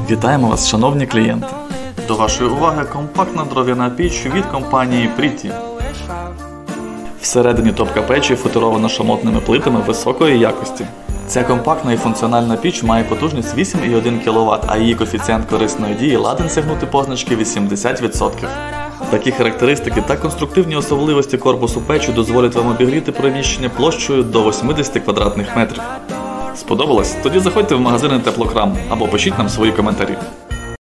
Вітаємо вас, шановні клієнти! До вашої уваги компактна дров'яна піч від компанії Pretty. Всередині топка печі футирована шамотними плитами високої якості. Ця компактна і функціональна піч має потужність 8,1 кВт, а її коефіцієнт корисної дії ладен сягнути позначки 80%. Такі характеристики та конструктивні особливості корпусу печі дозволять вам обігріти приміщення площею до 80 квадратних метрів. Сподобалось? Тоді заходьте в магазини Теплокрам або пишіть нам свої коментарі.